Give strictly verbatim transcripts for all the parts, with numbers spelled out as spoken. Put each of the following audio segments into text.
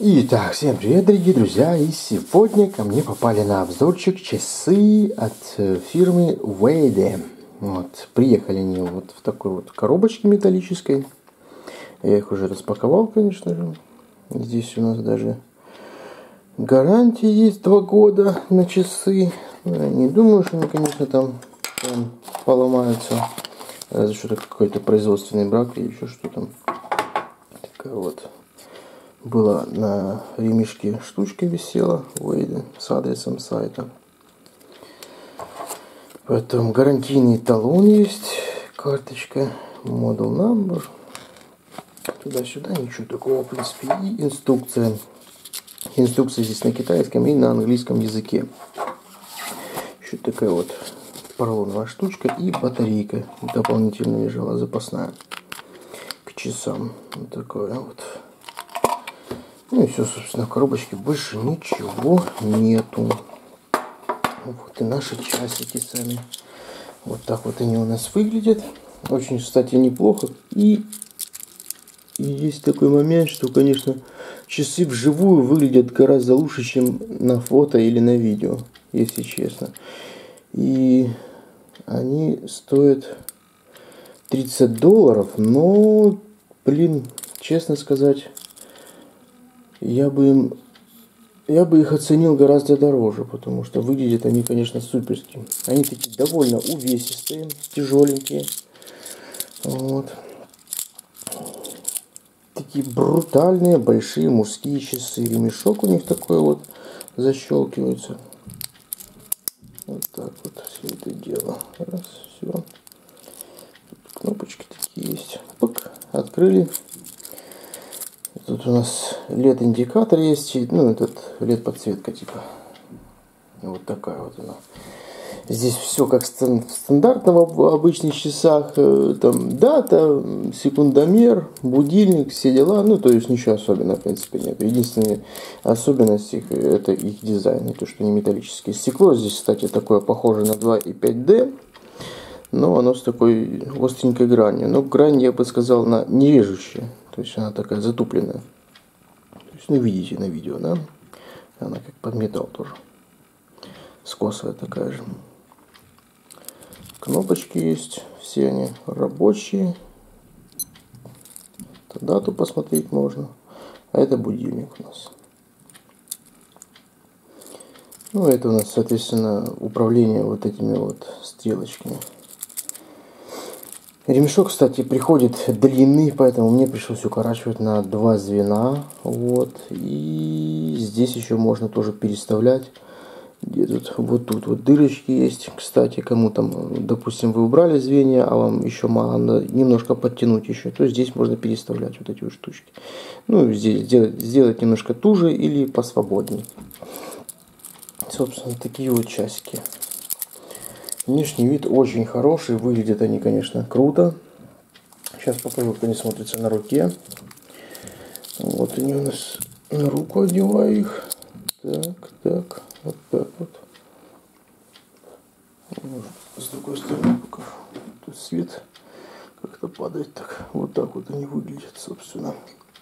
Итак, всем привет, дорогие друзья, и сегодня ко мне попали на обзорчик часы от фирмы Wade. Вот, приехали они вот в такой вот коробочке металлической. Я их уже распаковал, конечно же. Здесь у нас даже гарантия есть два года на часы. Я не думаю, что они, конечно, там, там поломаются. Разве что какой-то производственный брак или еще что там. Такая вот. Была на ремешке штучка висела Wade с адресом сайта. Потом гарантийный талон есть, карточка, model number. Туда-сюда ничего такого, в принципе. И инструкция. Инструкция здесь на китайском и на английском языке. Еще такая вот поролоновая штучка и батарейка дополнительно лежала, запасная, к часам. Вот такое вот. Ну и все, собственно, в коробочке больше ничего нету. Вот и наши часики сами. Вот так вот они у нас выглядят. Очень, кстати, неплохо. И, и есть такой момент, что, конечно, часы вживую выглядят гораздо лучше, чем на фото или на видео, если честно. И они стоят тридцать долларов, но, блин, честно сказать, Я бы, им, я бы их оценил гораздо дороже, потому что выглядят они, конечно, суперские. Они такие довольно увесистые, тяжеленькие. Вот. Такие брутальные, большие мужские часы. Ремешок у них такой вот защелкивается. Вот так вот все это дело. Раз, все. Тут кнопочки такие есть. Пык, открыли. Тут у нас лед-индикатор есть, ну, этот лед-подсветка, типа. Вот такая вот она. Здесь все как стандартно в обычных часах. Там дата, секундомер, будильник, все дела. Ну, то есть ничего особенного, в принципе, нет. Единственная особенность их — это их дизайн, и то, что они металлические. Стекло здесь, кстати, такое похоже на два и пять дэ. Но оно с такой остренькой гранью. Но грань, я бы сказал, на не режущая. То есть она такая затупленная. То есть, ну, видите на видео, да? Она как под металл тоже. Скосовая такая же. Кнопочки есть. Все они рабочие. Дату посмотреть можно. А это будильник у нас. Ну, это у нас, соответственно, управление вот этими вот стрелочками. Ремешок, кстати, приходит длинный, поэтому мне пришлось укорачивать на два звена. Вот. И здесь еще можно тоже переставлять. Где тут? Вот тут вот дырочки есть. Кстати, кому там, допустим, вы убрали звенья, а вам еще мало, надо немножко подтянуть еще, то здесь можно переставлять вот эти вот штучки. Ну, здесь сделать, сделать немножко туже или посвободнее. Собственно, такие вот часики. Внешний вид очень хороший, выглядят они, конечно, круто. Сейчас покажу, как они смотрятся на руке. Вот они у нас на руку, одеваю их. Так, так, вот так вот. С другой стороны покажу. Тут свет как-то падает так. Вот так вот они выглядят, собственно.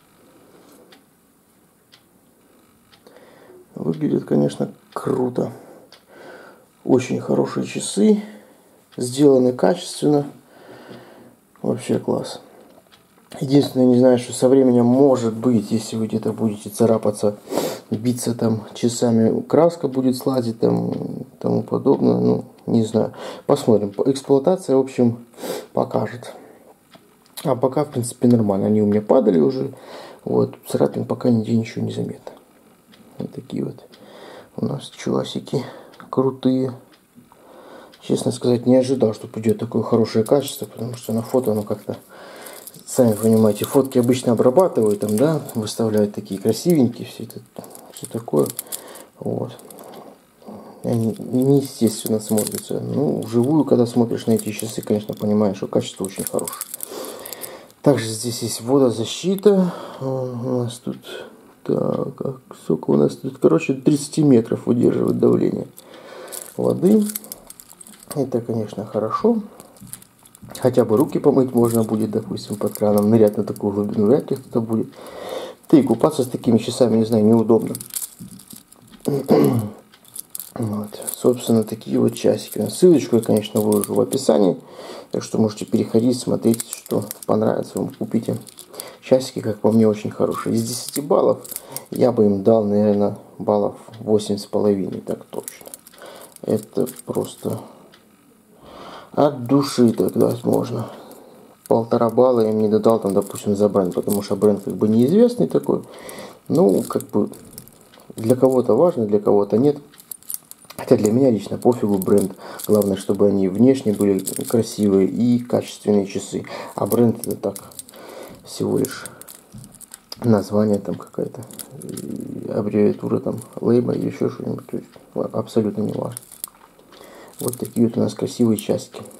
Выглядят, конечно, круто. Очень хорошие часы, сделаны качественно, вообще класс. Единственное, не знаю, что со временем, может быть, если вы где-то будете царапаться, биться там часами, краска будет слазить там, тому подобное, ну, не знаю. Посмотрим. Эксплуатация, в общем, покажет. А пока, в принципе, нормально. Они у меня падали уже, вот, царапин пока нигде ничего не заметно. Вот такие вот у нас часики. Крутые. Честно сказать, не ожидал, что придет такое хорошее качество, потому что на фото оно как-то, сами понимаете, фотки обычно обрабатывают, там, да, выставляют такие красивенькие, все это, все такое. Вот. Они неестественно смотрятся. Ну, вживую, когда смотришь на эти часы, конечно, понимаешь, что качество очень хорошее. Также здесь есть водозащита. У нас тут, так, сколько у нас тут, короче, тридцать метров выдерживает давление воды. Это, конечно, хорошо. Хотя бы руки помыть можно будет, допустим, под краном. Нырять на такую глубину вряд ли кто-то будет. Да и купаться с такими часами, не знаю, неудобно. Вот. Собственно, такие вот часики. Ссылочку я, конечно, выложу в описании. Так что можете переходить, смотреть, что понравится вам, купите. Часики, как по мне, очень хорошие. Из десяти баллов я бы им дал, наверное, баллов восемь с половиной, так точно. Это просто от души тогда можно. Полтора балла я им не додал, там, допустим, за бренд, потому что бренд как бы неизвестный такой. Ну, как бы для кого-то важно, для кого-то нет. Хотя для меня лично пофигу бренд. Главное, чтобы они внешне были красивые и качественные часы. А бренд это так, всего лишь название там какая-то, аббревиатура там, лейбл или еще что-нибудь. То есть абсолютно не важно. Вот такие вот у нас красивые часики.